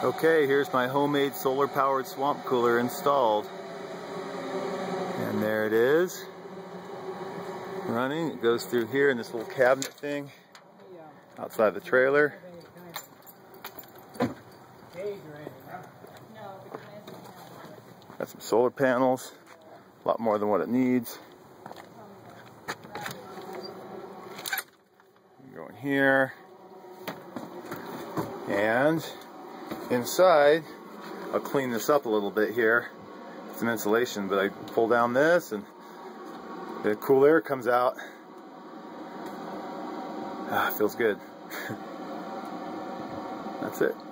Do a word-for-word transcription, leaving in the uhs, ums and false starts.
Okay, here's my homemade solar powered swamp cooler installed. And there it is. Running. It goes through here in this little cabinet thing outside the trailer. Got some solar panels. A lot more than what it needs. Go in here. And inside, I'll clean this up a little bit here. Some insulation, but I pull down this and the cool air comes out. Ah, feels good. That's it.